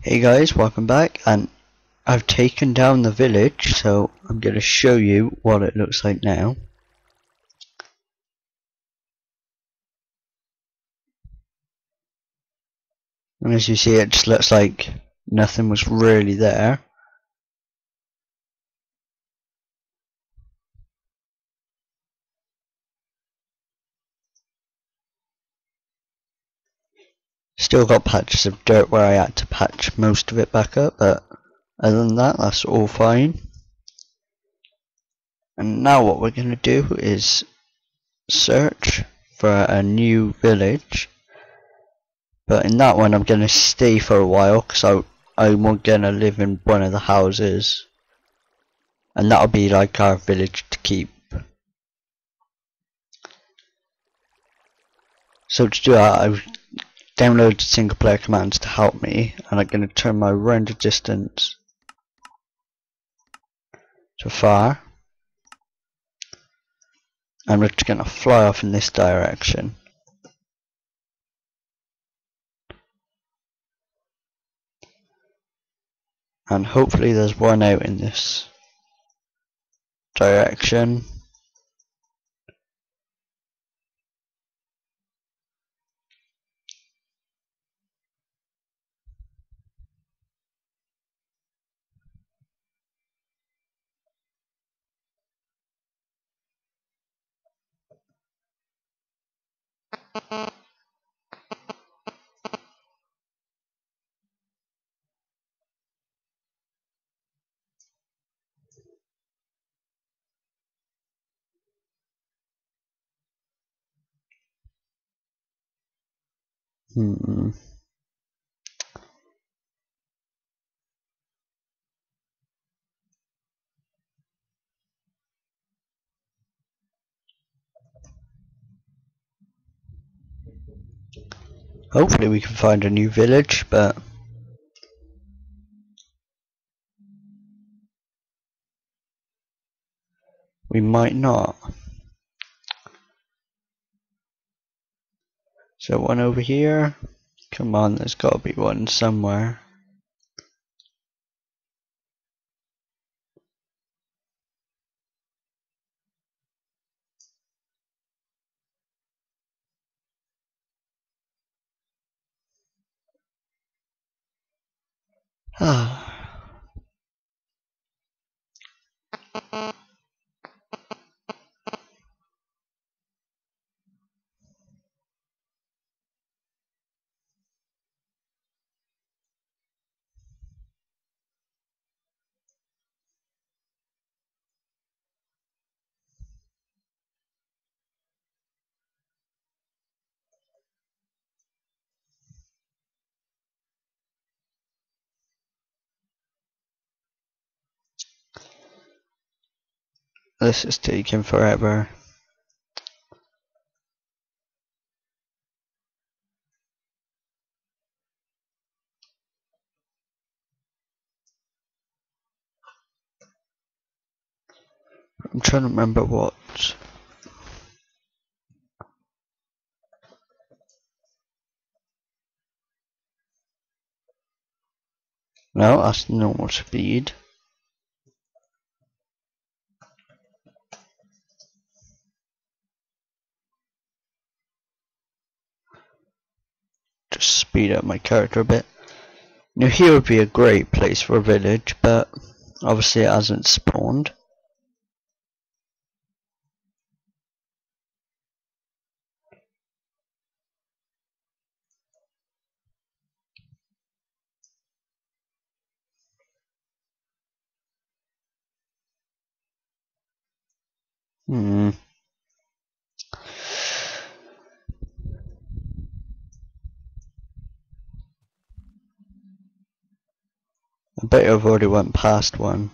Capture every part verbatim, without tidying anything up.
Hey guys, welcome back, and I've taken down the village, so I'm going to show you what it looks like now. And as you see, it just looks like nothing was really there. Still got patches of dirt where I had to patch most of it back up, but other than that, that's all fine. And now what we're going to do is search for a new village. But in that one I'm going to stay for a while, because I, I'm going to live in one of the houses. And that'll be like our village to keep. So to do that, I've downloaded single player commands to help me, and I'm going to turn my render distance to far. And we're just going to fly off in this direction. And hopefully there's one out in this direction. Hmm. Hopefully we can find a new village, but we might not. So one over here. Come on, there's got to be one somewhere. Ah. This is taking forever. I'm trying to remember what. No, that's normal speed. Just speed up my character a bit. Now here would be a great place for a village, but obviously it hasn't spawned. Hmm. I bet I've already went past one.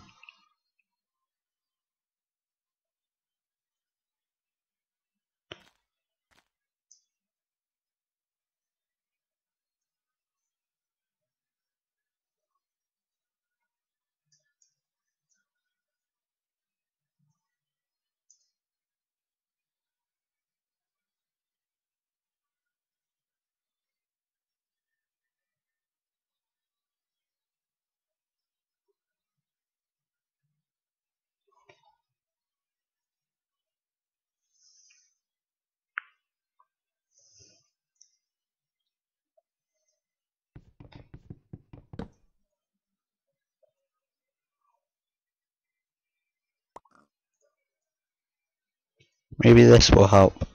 Maybe this will help.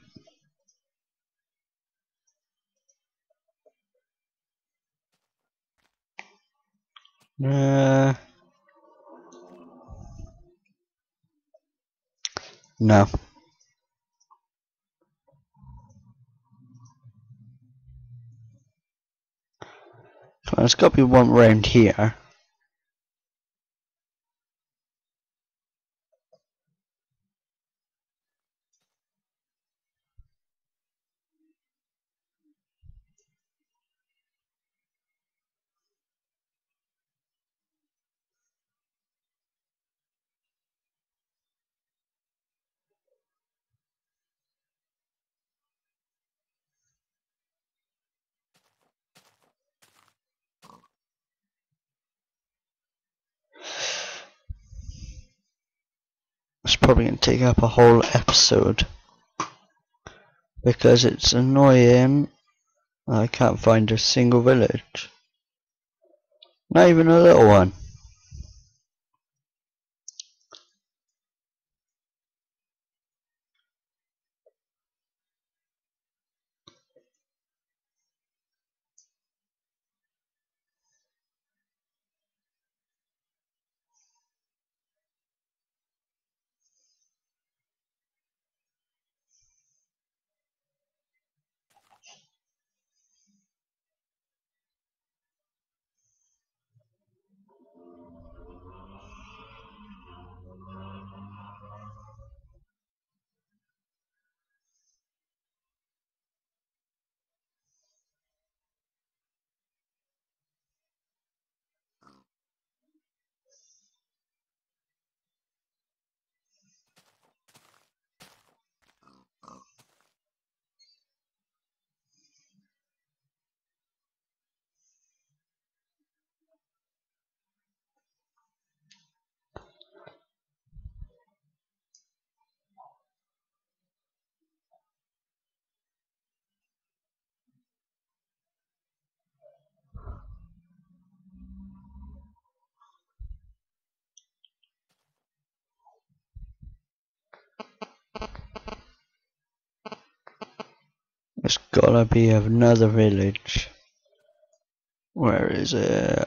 Uh, no. There's got to be one round here. It's probably going to take up a whole episode because it's annoying. I can't find a single village. Not even a little one. There's gotta be another village. Where is it?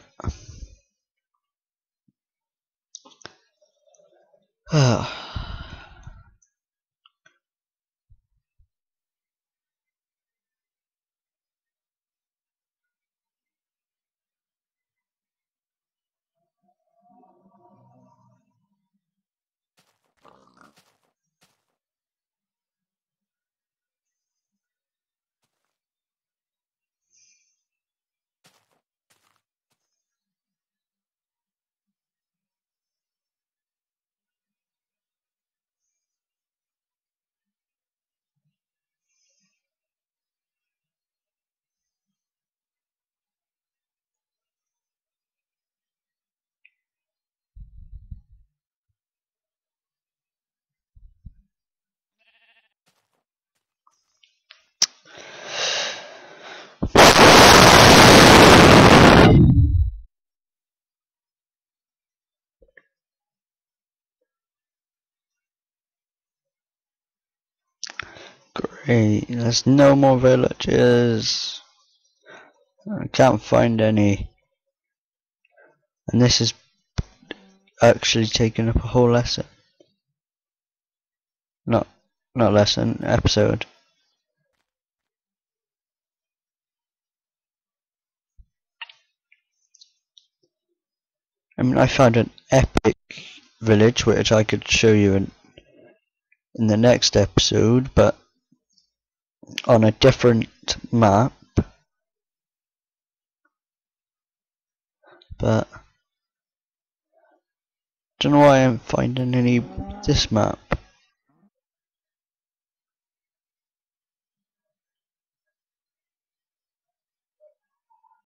Great, there's no more villages. I can't find any. And this is actually taking up a whole lesson. Not, not lesson, episode. I mean, I found an epic village which I could show you in, in the next episode, but on a different map. But don't know why I'm finding any this map.